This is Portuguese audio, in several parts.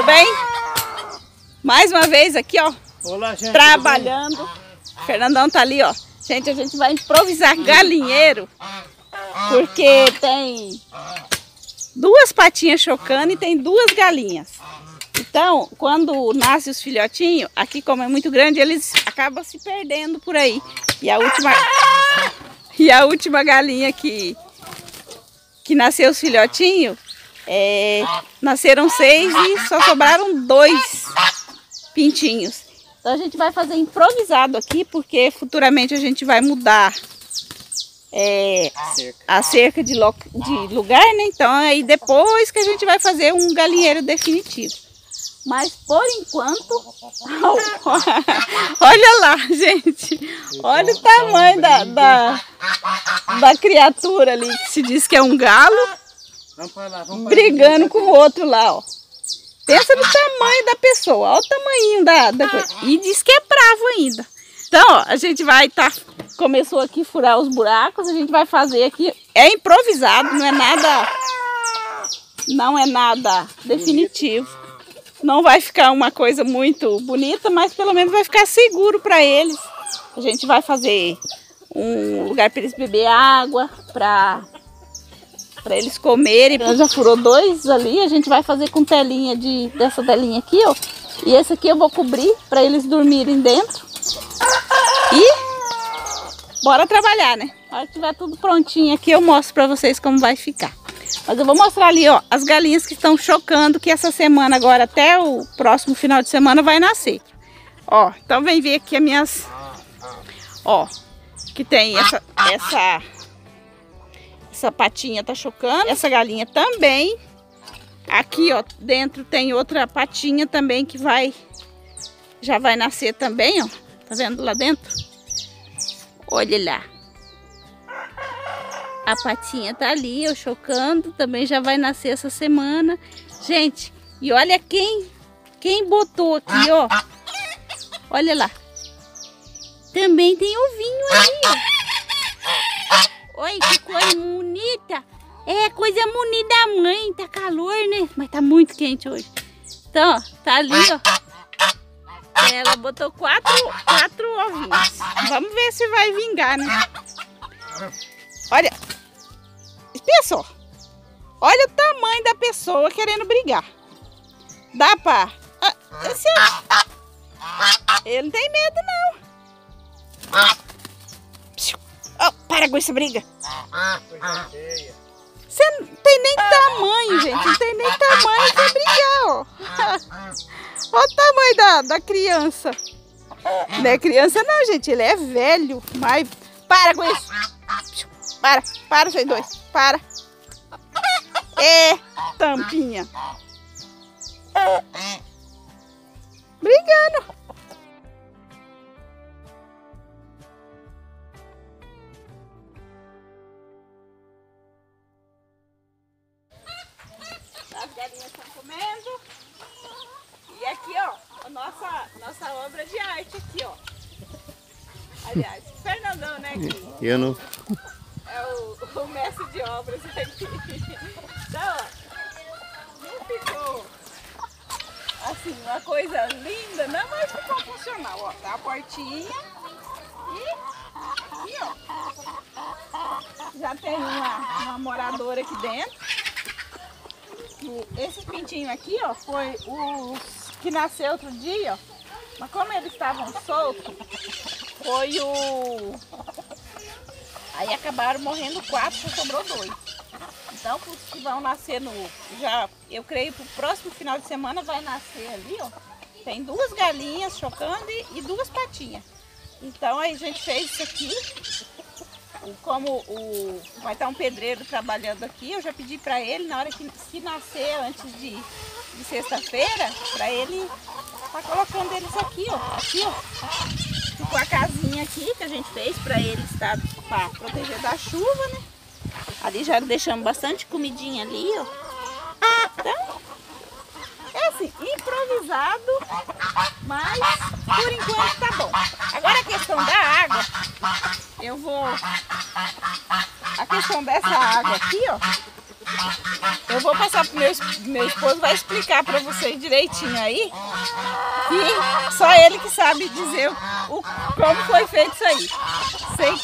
tudo bem? Mais uma vez aqui, ó. Olá, gente, trabalhando. O Fernandão tá ali, ó. Gente, a gente vai improvisar galinheiro. Porque tem duas patinhas chocando e tem duas galinhas. Então, quando nascem os filhotinhos, aqui como é muito grande, eles acabam se perdendo por aí. E a última galinha que nasceu os filhotinhos, nasceram 6 e só sobraram 2 pintinhos. Então a gente vai fazer improvisado aqui, porque futuramente a gente vai mudar a cerca de lugar, né? Então aí depois que a gente vai fazer um galinheiro definitivo. Mas por enquanto, olha lá, gente, olha o tamanho da criatura ali, que se diz que é um galo, brigando com o outro lá, ó. Pensa no tamanho da pessoa, olha o tamanho da coisa. E diz que é bravo ainda. Então, ó, a gente vai começou aqui a furar os buracos, a gente vai fazer aqui, é improvisado, não é nada definitivo. Não vai ficar uma coisa muito bonita, mas pelo menos vai ficar seguro para eles. A gente vai fazer um lugar para eles beber água, para eles comerem. Já furou 2 ali, a gente vai fazer com telinha dessa telinha aqui, ó. E esse aqui eu vou cobrir para eles dormirem dentro. E bora trabalhar, né? Na hora que tiver tudo prontinho aqui, eu mostro para vocês como vai ficar. Mas eu vou mostrar ali, ó, as galinhas que estão chocando, que essa semana agora, até o próximo final de semana, vai nascer. Ó, então vem ver aqui as minhas... Ó, que tem essa patinha tá chocando, essa galinha também. Aqui, ó, dentro tem outra patinha também que já vai nascer também, ó. Tá vendo lá dentro? Olha lá. A patinha tá ali, ó, chocando, também já vai nascer essa semana. Gente, e olha quem botou aqui, ó. Olha lá. Também tem ovinho ali, ó. Olha que coisa bonita. É coisa bonita da mãe, tá calor, né? Mas tá muito quente hoje. Então, ó, tá ali, ó. Ela botou 4 ovinhos. Vamos ver se vai vingar, né? Olha, pessoal, olha o tamanho da pessoa querendo brigar. Dá pra... Ele não tem medo, não. Oh, para com essa briga. Você não tem nem tamanho, gente. Não tem nem tamanho pra brigar, ó. Olha o tamanho da criança. Não é criança não, gente. Ele é velho. Mas para com isso. Para, vocês dois. Para. Tampinha. Brigando. As galinhas estão comendo. E aqui, ó, a nossa obra de arte aqui, ó. Aliás, Fernandão, né? Aqui. Eu não... É o mestre de obras aqui. Então, ó, não ficou assim, uma coisa linda, não, mas ficou funcional, ó. Tá a portinha e aqui, ó, já tem uma moradora aqui dentro. Esses pintinhos aqui, ó, foi os que nasceu outro dia, ó. Mas como eles estavam soltos, foi aí acabaram morrendo 4, só sobrou 2. Então, os que vão nascer eu creio pro próximo final de semana vai nascer ali, ó. Tem 2 galinhas chocando e 2 patinhas. Então, aí a gente fez isso aqui. Como vai estar um pedreiro trabalhando aqui, eu já pedi para ele, na hora que nascer, antes de sexta-feira, para ele tá colocando eles aqui, ó. Aqui, ó. Ficou a casinha aqui que a gente fez para eles, tá? Para proteger da chuva, né? Ali já deixamos bastante comidinha ali, ó. Então, é assim, improvisado, mas por enquanto tá bom. Agora a questão da água, a questão dessa água aqui, ó, Eu vou passar pro meu esposo, vai explicar para vocês direitinho aí. E só ele que sabe dizer como foi feito isso aí. Sei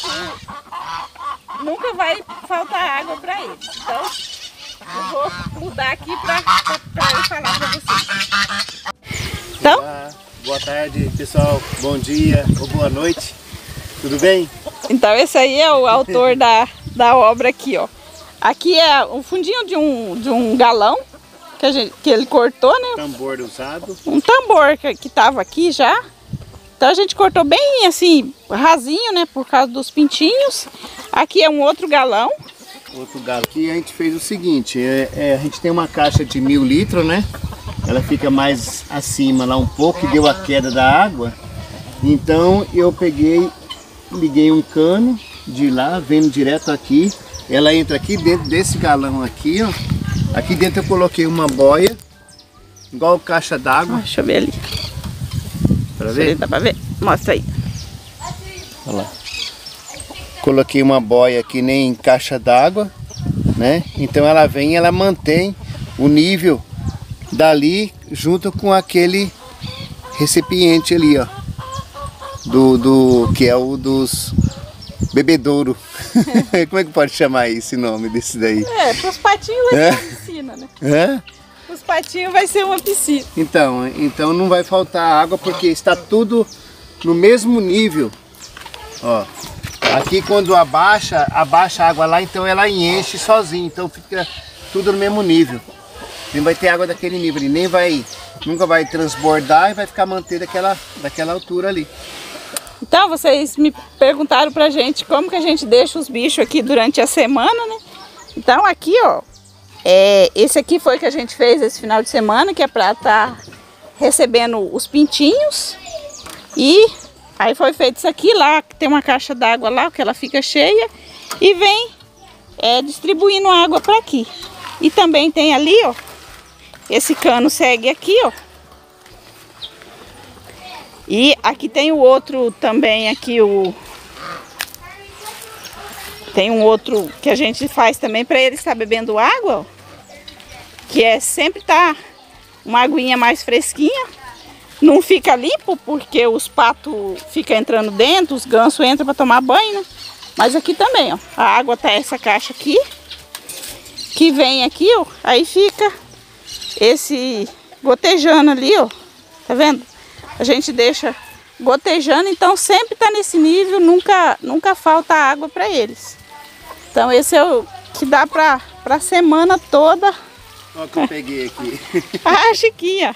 que nunca vai faltar água para ele. Então, eu vou mudar aqui para eu falar para vocês. Então, olá, boa tarde, pessoal. Bom dia ou boa noite. Tudo bem? Então esse aí é o autor da obra aqui, ó. Aqui é o fundinho de um galão que ele cortou, né? Tambor usado. Um tambor que tava aqui já. Então a gente cortou bem assim, rasinho, né? Por causa dos pintinhos. Aqui é um outro galão. Outro galão. Aqui a gente fez o seguinte, a gente tem uma caixa de 1000 litros, né? Ela fica mais acima lá um pouco, que deu a queda da água. Então eu liguei um cano de lá, vendo direto aqui. Ela entra aqui dentro desse galão aqui, ó. Aqui dentro eu coloquei uma boia, igual caixa d'água. Deixa eu ver ali. Pra ver? Dá pra ver? Mostra aí. Olha lá. Coloquei uma boia que nem caixa d'água, né? Então ela vem e ela mantém o nível dali junto com aquele recipiente ali, ó. Que é o dos bebedouro. Como é que pode chamar esse nome desse daí? Para os patinhos vai ser uma piscina, né? Os patinhos vai ser uma piscina. Então não vai faltar água porque está tudo no mesmo nível. Ó, aqui quando abaixa a água lá, então ela enche sozinha, então fica tudo no mesmo nível. Nem vai ter água daquele nível ali, nunca vai transbordar e vai ficar manter daquela altura ali. Então vocês me perguntaram pra gente como que a gente deixa os bichos aqui durante a semana, né? Então aqui, ó, esse aqui foi que a gente fez esse final de semana, que é pra estar recebendo os pintinhos. E aí foi feito isso aqui lá, que tem uma caixa d'água lá, que ela fica cheia. E vem distribuindo água pra aqui. E também tem ali, ó, esse cano segue aqui, ó. E aqui tem o outro também, aqui tem um outro que a gente faz também para ele estar bebendo água, ó, que sempre tá uma aguinha mais fresquinha. Não fica limpo porque os patos ficam entrando dentro, os gansos entram para tomar banho, né? Mas aqui também, ó, a água tá essa caixa aqui, que vem aqui, ó, aí fica esse gotejando ali, ó, tá vendo? A gente deixa gotejando, então sempre tá nesse nível, nunca falta água para eles. Então esse é o que dá pra semana toda. Olha o que eu peguei aqui. A Chiquinha.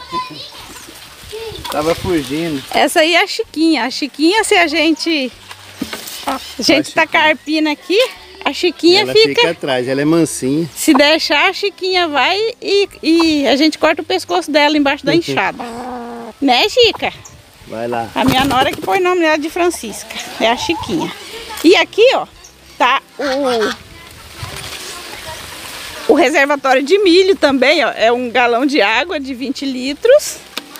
Tava fugindo. Essa aí é a Chiquinha. A Chiquinha, se a gente tá carpina aqui, a Chiquinha ela fica atrás, ela é mansinha. Se deixar, a Chiquinha vai e a gente corta o pescoço dela embaixo da enxada. Né, Chica? Vai lá. A minha nora que põe o nome dela de Francisca. É a Chiquinha. E aqui, ó, tá o reservatório de milho também, ó. É um galão de água de 20 litros.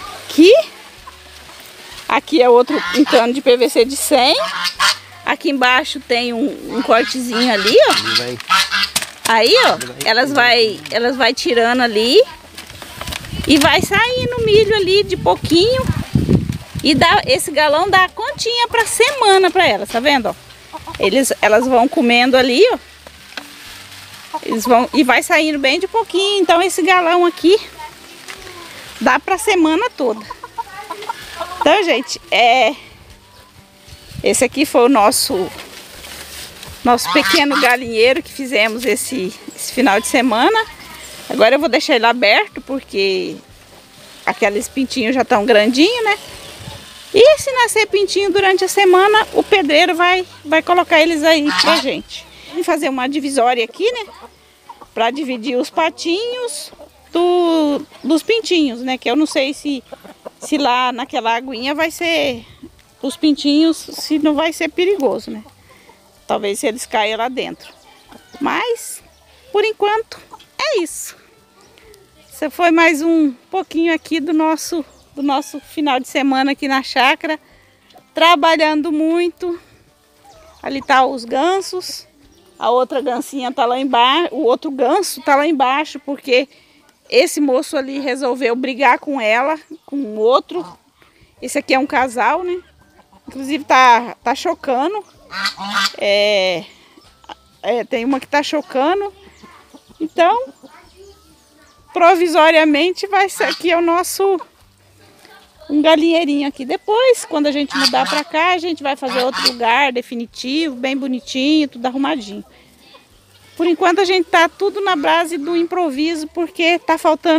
Aqui é outro cano de PVC de 100. Aqui embaixo tem um cortezinho ali, ó. Aí, ó, elas vai tirando ali. E vai saindo milho ali de pouquinho. E esse galão dá continha pra semana pra elas, tá vendo? Ó? Elas vão comendo ali, ó. E vai saindo bem de pouquinho. Então esse galão aqui dá pra semana toda. Então, gente, esse aqui foi o nosso pequeno galinheiro que fizemos esse final de semana. Agora eu vou deixar ele aberto porque aqueles pintinhos já estão grandinhos, né? E se nascer pintinho durante a semana, o pedreiro vai colocar eles aí pra gente. Vou fazer uma divisória aqui, né? Pra dividir os patinhos dos pintinhos, né? Que eu não sei se lá naquela aguinha vai ser os pintinhos, se não vai ser perigoso, né? Talvez se eles caiam lá dentro. Mas, por enquanto, é isso. Esse foi mais um pouquinho aqui do nosso final de semana aqui na chácara. Trabalhando muito. Ali tá os gansos. A outra gansinha tá lá embaixo, o outro ganso tá lá embaixo, porque esse moço ali resolveu brigar com ela, com o outro. Esse aqui é um casal, né? Inclusive tá chocando. Tem uma que tá chocando. Então, provisoriamente vai ser aqui o nosso um galinheirinho aqui. Depois, quando a gente mudar pra cá, a gente vai fazer outro lugar definitivo, bem bonitinho, tudo arrumadinho. Por enquanto a gente tá tudo na base do improviso, porque tá falta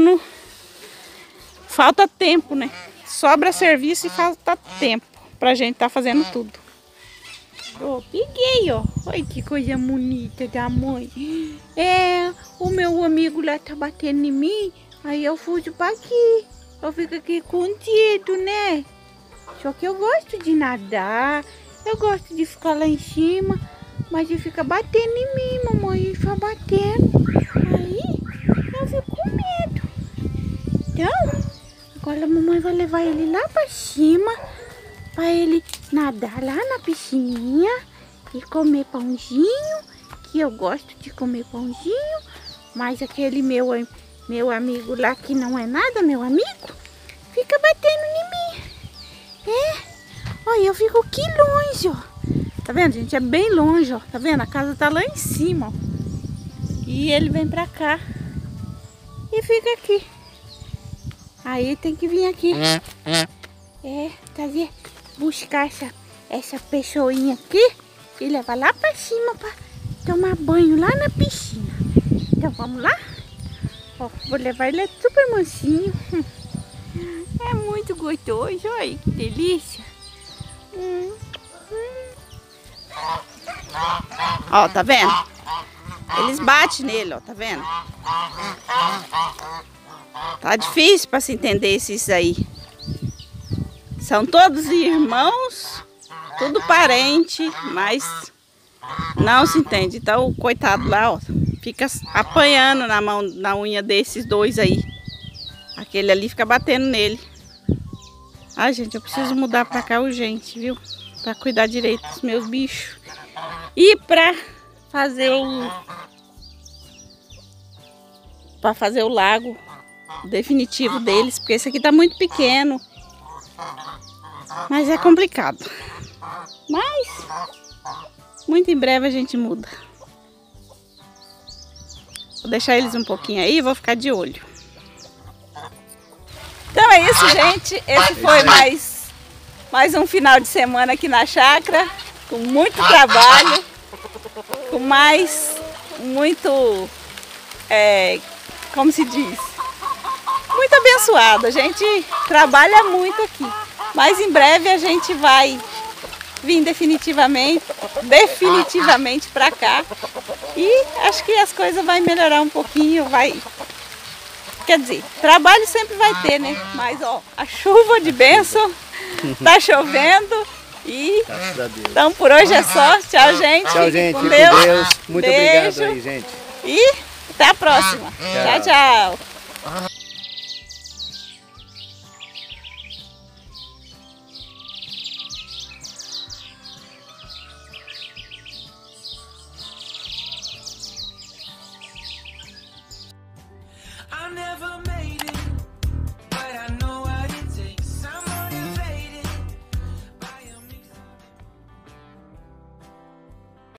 tempo, né? Sobra serviço e falta tempo pra gente tá fazendo tudo. Ó, peguei, ó. Olha que coisa bonita da mãe. O meu amigo lá tá batendo em mim, aí eu fujo pra aqui. Eu fico aqui escondido, né? Só que eu gosto de nadar, eu gosto de ficar lá em cima, mas ele fica batendo em mim, mamãe, ele fica batendo. Aí eu fico com medo. Então, agora a mamãe vai levar ele lá pra cima, para ele nadar lá na piscininha e comer pãozinho, que eu gosto de comer pãozinho, mas aquele meu amigo lá que não é nada, meu amigo, fica batendo em mim. Olha, eu fico aqui longe, ó. Tá vendo, gente? É bem longe, ó. Tá vendo? A casa tá lá em cima, ó. E ele vem pra cá e fica aqui. Aí tem que vir aqui. Trazer, buscar essa pessoinha aqui e levar lá pra cima pra tomar banho lá na piscina. Então vamos lá? Ó, vou levar ele, é super mansinho. É muito gostoso, olha que delícia. Ó, tá vendo? Eles batem nele, ó, tá vendo? Tá difícil para se entender esses aí. São todos irmãos, tudo parente, mas não se entende. Então o coitado lá, ó, fica apanhando na unha desses dois aí. Aquele ali fica batendo nele. Ai, gente, eu preciso mudar pra cá urgente, viu? Pra cuidar direito dos meus bichos. E pra fazer o lago definitivo deles, porque esse aqui tá muito pequeno. Mas é complicado. Mas muito em breve a gente muda. Vou deixar eles um pouquinho aí e vou ficar de olho. Então é isso, gente. Esse foi mais um final de semana aqui na chácara, com muito trabalho, com muito, como se diz, muito abençoado. A gente trabalha muito aqui, mas em breve a gente vai vir definitivamente para cá e acho que as coisas vão melhorar um pouquinho, Quer dizer, trabalho sempre vai ter, né? Mas, ó, a chuva de bênção, tá chovendo e... Então, por hoje é só. Tchau, gente. Tchau, gente. Com Deus. Muito Beijo. obrigado aí, gente. E até a próxima. Tchau, tchau.